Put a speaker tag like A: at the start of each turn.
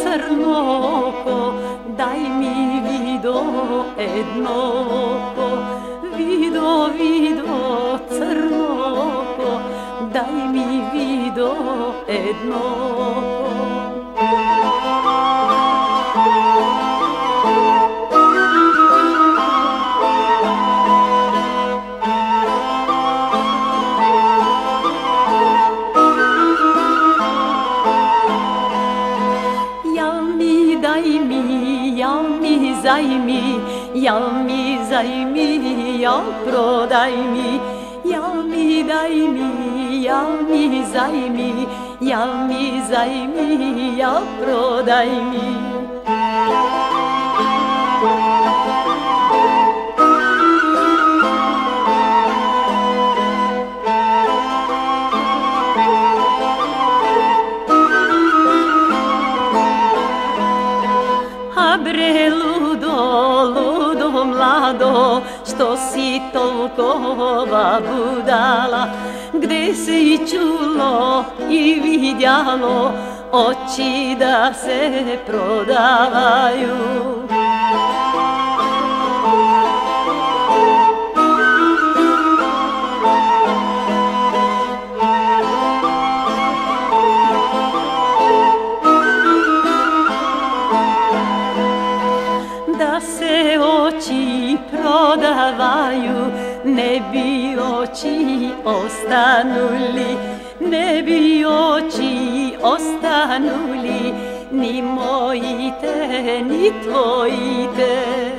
A: crnoko, daj mi vido jednoko, vido, vido, crnoko, daj mi vido jednoko. Zajmi, jel mi zajmi, jel prodaj mi, jel mi daj mi, jel mi zajmi, jel mi zajmi, jel prodaj mi. Bre ludo, ludo mlado, što si tolkova budala, gde se i čulo i vidjalo oči da se prodavaju. Da se oči prodavaju, ne bi oči ostanuli, ne bi oči ostanuli, ni moji te, ni tvoji te.